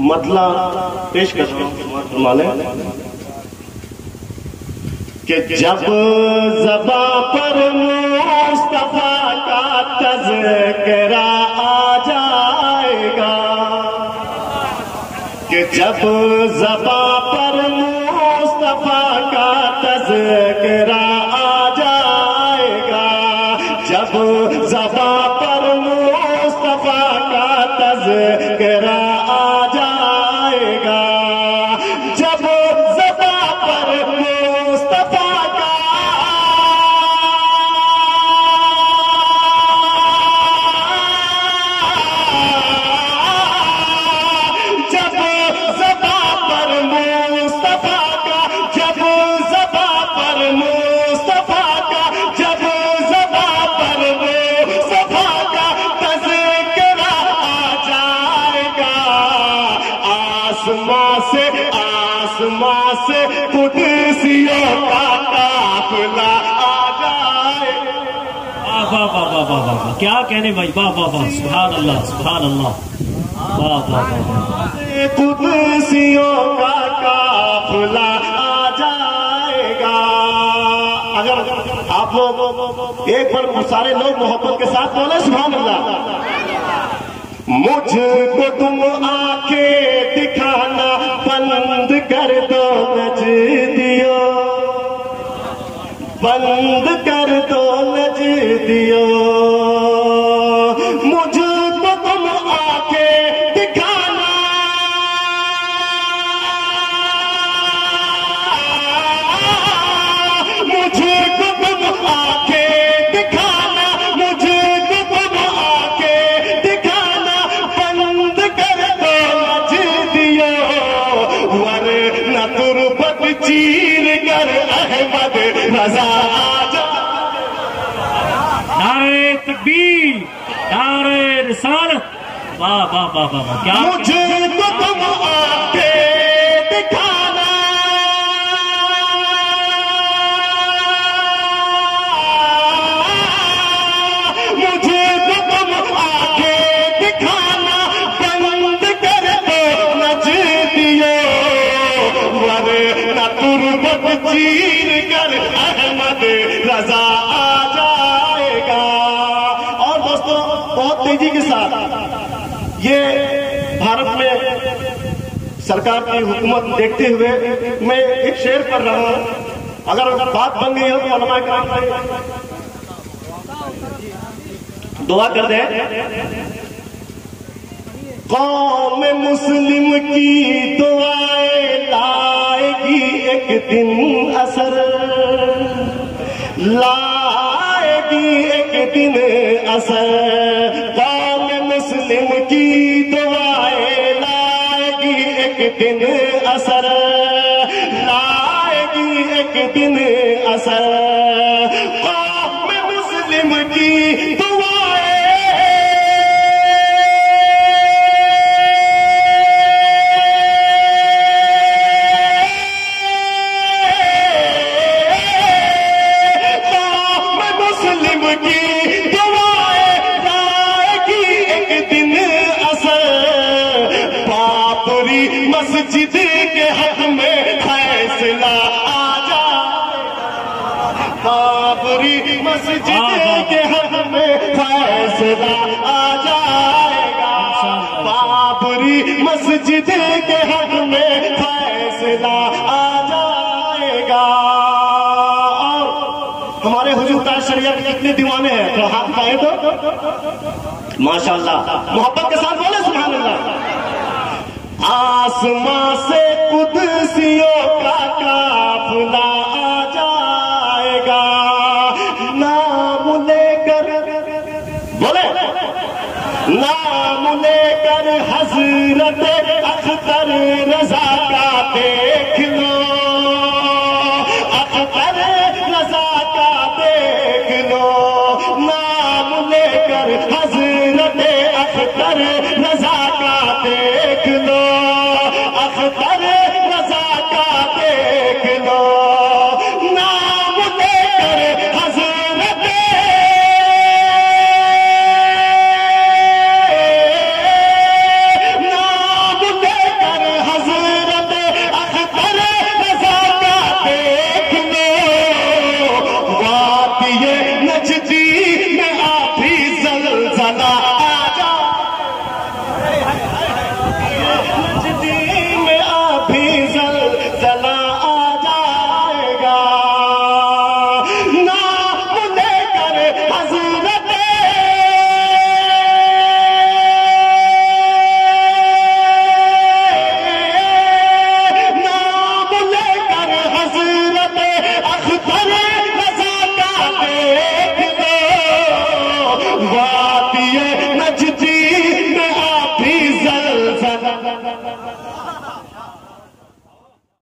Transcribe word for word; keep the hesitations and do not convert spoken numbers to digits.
मतला पेश कर रहा हूँ माले कि जब ज़बां पर मुस्तफा का तज़किरा आ जाएगा, कि जब ज़बां पर मुस्तफा का तज़किरा आ जाएगा, जब ज़बां पर मुस्तफा का तज़किरा आ जाएगा, जब ज़बां पर मुस्तफा का जब ज़बां पर मुस्तफा का जब ज़बां पर मुस्तफा का जब ज़बां पर मुस्तफा का तज़किरा आ जाएगा, आसमां से आसमां से कुदसियों का काफिला आ जाए। वाह वाह वाह वाह वाह वाह, क्या कहने भाई, वाह वाह वाह, सुभान अल्लाह सुभान अल्लाह, वाह वाह वाह, कुदसियों का काफिला आ जाएगा। अगर आप लोग एक बार सारे लोग मोहब्बत के साथ बोले सुभान अल्लाह। मुझको तुम आंखें दिखाना बंद कर दो नजदियो, बंद कर दो नजदियो, मुझको तुम आंखें दिखाना, मुझको तुम आंखें दिखाना, मुझको तुम आंखें दिखाना बंद कर दो नजदियो, वरना तुरबत चीर कर अहमद रजा आ जा। नारे तकबीर, नारे रिसालत, वाह वाह वाह वाह वाह, क्या मुझको तुम आंखें दिखाना, मुझको तुम आंखें दिखाना बंद कर दो नजदियो, वरना तुरबत चीर कर अहमद रजा आ जाएगा। और दोस्तों बहुत तेजी के साथ ये भारत में सरकार की हुकूमत देखते हुए मैं एक शेर पढ़ रहा हूं, अगर बात बन गई हो तो उलमा किराम दुआ कर दे। कौम मुस्लिम की दुआएं लाएगी एक दिन असर, लाएगी एक दिन असर, कौम मुस्लिम की दुआएं लाएगी एक दिन असर, लाएगी एक दिन असर, कौम मुस्लिम की दुआएं मस्जिद के हक में फैसला आ जाएगा, बाबरी मस्जिद के हक में फैसला आ जाएगा, बाबरी मस्जिद के हक में फैसला आ जाएगा। और हमारे हुजूर ताज शरीयत के कितने दीवाने हैं, तो हाथ उठाए तो माशाअल्लाह मोहब्बत के साथ बोले सुभान अल्लाह। आसमां से कुदसियों का काफिला आ जाएगा, नाम लेकर बोले, नाम लेकर हजरत अख्तर रजा का देख लो, अख्तर रजा का देख लो, नाम लेकर हजरत अख्तर